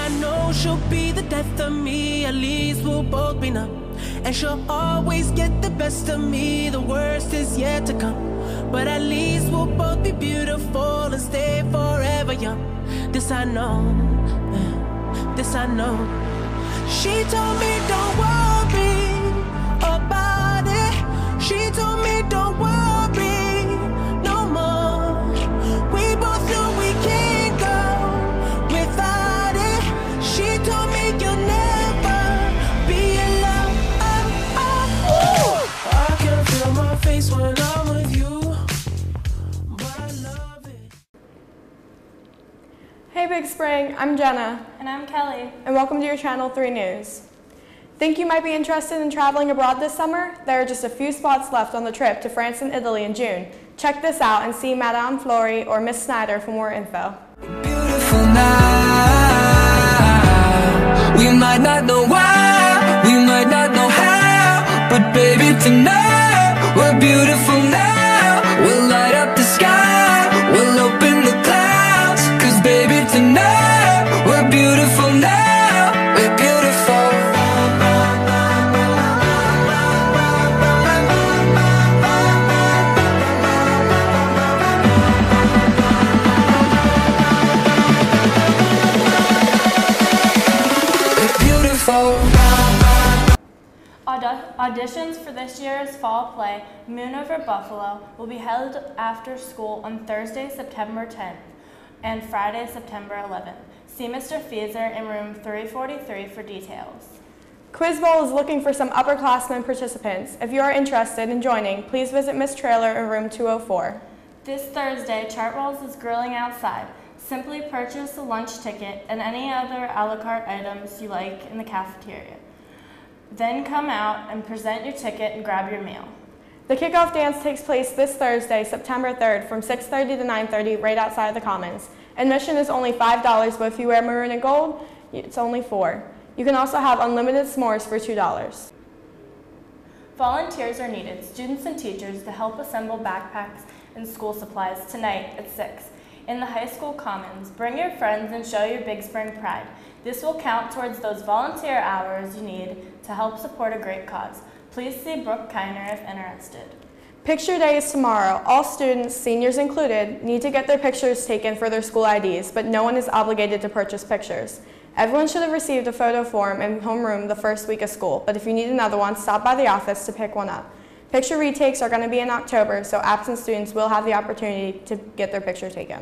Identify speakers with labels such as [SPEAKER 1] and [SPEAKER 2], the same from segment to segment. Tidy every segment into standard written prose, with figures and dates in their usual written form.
[SPEAKER 1] I know she'll be the death of me. At least we'll both be numb. And she'll always get the best of me. The worst is yet to come. But at least we'll both be beautiful and stay forever young. This I know, this I know. She told me don't worry about it. She told me don't worry no more. We both know we can't go without it. She told me you'll never be alone. I can feel my face when I'm with you, but I love it.
[SPEAKER 2] Hey Big Spring, I'm Jenna.
[SPEAKER 3] And I'm Kelly.
[SPEAKER 2] And welcome to your Channel 3 News. Think you might be interested in traveling abroad this summer? There are just a few spots left on the trip to France and Italy in June. Check this out and see Madame Fleury or Miss Snyder for more info.
[SPEAKER 4] Beautiful night. We might not know why, we might not know how, but baby tonight, we're beautiful now. We'll light up the sky, we'll open the clouds, 'cause baby tonight, we're beautiful now. We're beautiful.
[SPEAKER 3] Auditions for this year's fall play, Moon Over Buffalo, will be held after school on Thursday, September 10th and Friday, September 11th. See Mr. Fieser in room 343 for details.
[SPEAKER 2] Quiz Bowl is looking for some upperclassmen participants. If you are interested in joining, please visit Miss Trailer in room 204.
[SPEAKER 3] This Thursday, Chartwells is grilling outside. Simply purchase a lunch ticket and any other a la carte items you like in the cafeteria. Then come out and present your ticket and grab your meal.
[SPEAKER 2] The kickoff dance takes place this Thursday, September 3rd from 6:30 to 9:30 right outside the Commons. Admission is only $5, but if you wear maroon and gold, it's only $4. You can also have unlimited s'mores for $2.
[SPEAKER 3] Volunteers are needed, students and teachers, to help assemble backpacks and school supplies tonight at 6 in the high school commons. Bring your friends and show your Big Spring pride. This will count towards those volunteer hours you need to help support a great cause. Please see Brooke Kiner if interested.
[SPEAKER 2] Picture Day is tomorrow. All students, seniors included, need to get their pictures taken for their school IDs, but no one is obligated to purchase pictures. Everyone should have received a photo form in homeroom the first week of school, but if you need another one, stop by the office to pick one up. Picture retakes are going to be in October, so absent students will have the opportunity to get their picture taken.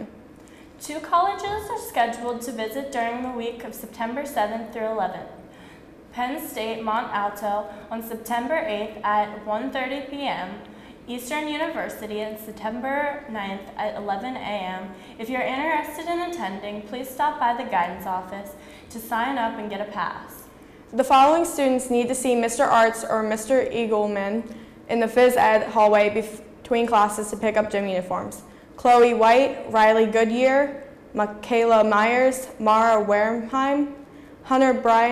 [SPEAKER 3] 2 colleges are scheduled to visit during the week of September 7th through 11th. Penn State Mont Alto on September 8th at 1:30 p.m., Eastern University on September 9th at 11 a.m. If you're interested in attending, please stop by the guidance office to sign up and get a pass.
[SPEAKER 2] The following students need to see Mr. Arts or Mr. Eagleman in the phys ed hallway between classes to pick up gym uniforms. Chloe White, Riley Goodyear, Michaela Myers, Mara Wareheim, Hunter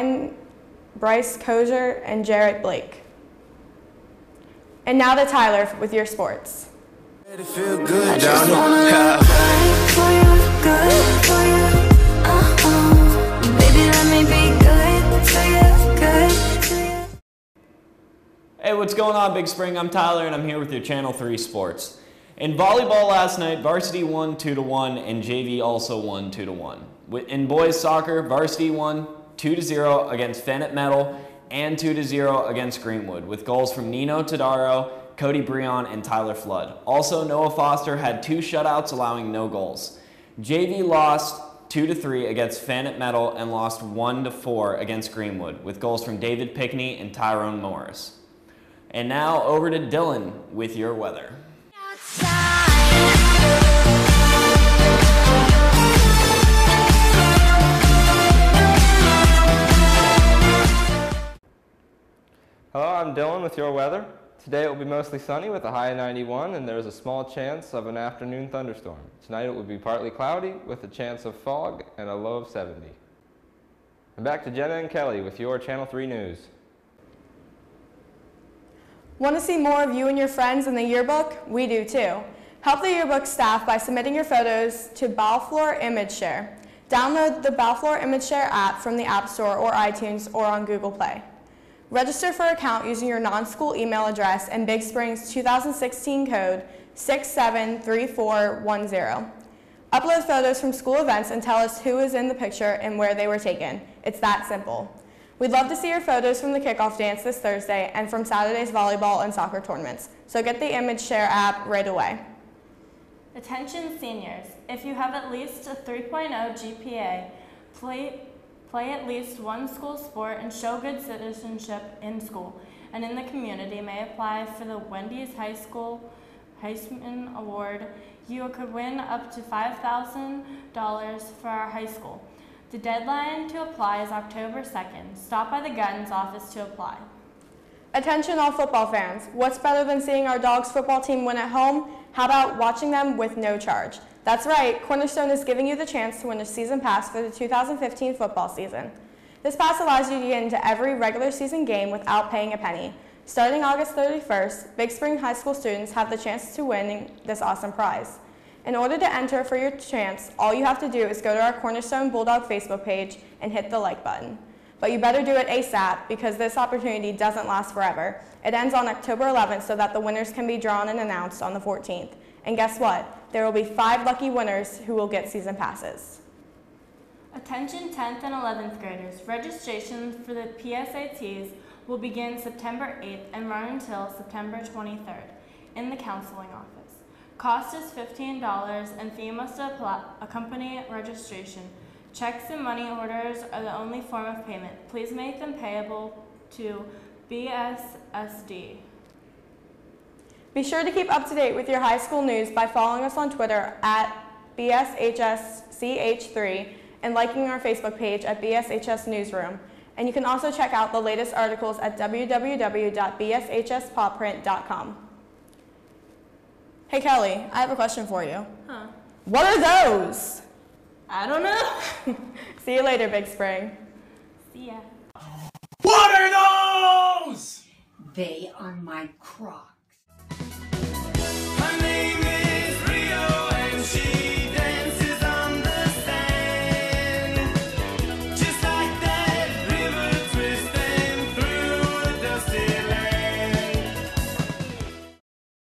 [SPEAKER 2] Bryce Kozer, and Jarrett Blake. And now to Tyler with your sports.
[SPEAKER 4] I just wanna look good for you, good for you. Baby, let me be good for you, good for you.
[SPEAKER 5] Hey, what's going on, Big Spring? I'm Tyler, and I'm here with your Channel 3 Sports. In volleyball last night, varsity won 2-1, and JV also won 2-1. In boys soccer, varsity won 2-0 against Fennett Metal and 2-0 against Greenwood, with goals from Nino Tadaro, Cody Breon, and Tyler Flood. Also, Noah Foster had 2 shutouts, allowing no goals. JV lost 2-3 against Fennett Metal and lost 1-4 against Greenwood, with goals from David Pickney and Tyrone Morris. And now over to Dylan with your weather.
[SPEAKER 6] Hello, I'm Dylan with your weather. Today it will be mostly sunny with a high of 91, and there is a small chance of an afternoon thunderstorm. Tonight it will be partly cloudy with a chance of fog and a low of 70. And back to Jenna and Kelly with your Channel 3 News.
[SPEAKER 2] Want to see more of you and your friends in the yearbook? We do too. Help the yearbook staff by submitting your photos to Balfour Image Share. Download the Balfour Image Share app from the App Store or iTunes or on Google Play. Register for an account using your non-school email address and Big Spring's 2016 code 673410. Upload photos from school events and tell us who is in the picture and where they were taken. It's that simple. We'd love to see your photos from the kickoff dance this Thursday and from Saturday's volleyball and soccer tournaments. So get the Image Share app right away.
[SPEAKER 3] Attention seniors, if you have at least a 3.0 GPA, play at least one school sport and show good citizenship in school and in the community may apply for the Wendy's High School Heisman Award. You could win up to $5,000 for our high school. The deadline to apply is October 2nd. Stop by the guidance office to apply.
[SPEAKER 2] Attention all football fans. What's better than seeing our Dogs football team win at home? How about watching them with no charge? That's right, Cornerstone is giving you the chance to win a season pass for the 2015 football season. This pass allows you to get into every regular season game without paying a penny. Starting August 31st, Big Spring High School students have the chance to win this awesome prize. In order to enter for your chance, all you have to do is go to our Cornerstone Bulldog Facebook page and hit the like button. But you better do it ASAP because this opportunity doesn't last forever. It ends on October 11th so that the winners can be drawn and announced on the 14th. And guess what? There will be 5 lucky winners who will get season passes.
[SPEAKER 3] Attention 10th and 11th graders. Registration for the PSATs will begin September 8th and run until September 23rd in the counseling office. Cost is $15 and fee must accompany registration. Checks and money orders are the only form of payment. Please make them payable to BSSD. Be sure to keep up to date with your high school news by following us on Twitter at BSHSCH3 and liking our Facebook page at BSHS Newsroom. And you can also check out the latest articles at www.bshspawprint.com. Hey Kelly, I have a question for you. Huh?
[SPEAKER 2] What are those?
[SPEAKER 3] I don't know.
[SPEAKER 2] See you later, Big Spring.
[SPEAKER 3] See ya.
[SPEAKER 7] What are those?
[SPEAKER 8] They are my Crocs.
[SPEAKER 7] Her name is Rio and she